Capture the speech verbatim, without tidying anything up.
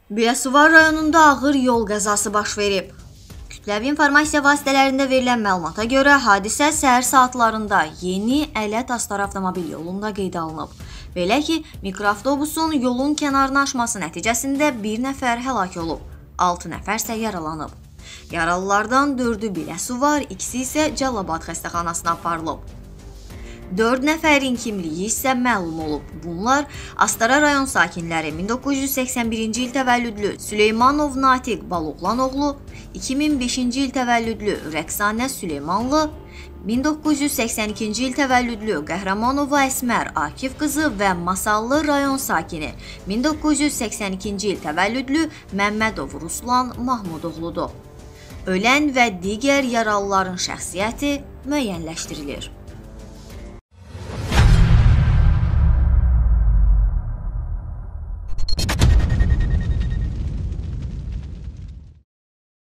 Biləsuvar rayonunda ağır yol qəzası baş verib. Kütləvi informasiya vasitələrində verilən məlumata görə hadisə səhər saatlarında Yeni Ələt-Astara avtomobil yolunda qeydə alınıb. Belə ki, mikroavtobusun yolun kənarına aşması nəticəsində bir nəfər həlak olub, altı nəfər isə yaralanıb. Yaralılardan dördü Biləsuvar, ikisi isə Cəlilabad xəstəxanasına aparılıb. dörd nəfərin kimliyi isə məlum olub. Bunlar Astara rayon sakinləri min doqquz yüz səksən birinci il təvəllüdlü Süleymanov Natiq Baloğlan oğlu, iki min beşinci il təvəllüdlü Rəqsanə Süleymanlı, min doqquz yüz səksən ikinci il təvəllüdlü Qəhrəmanova Əsmər Akif qızı və Masallı rayon sakini min doqquz yüz səksən ikinci il təvəllüdlü Məmmədov Ruslan Mahmudoğludur. Ölən və digər yaralıların şəxsiyyəti müəyyənləşdirilir.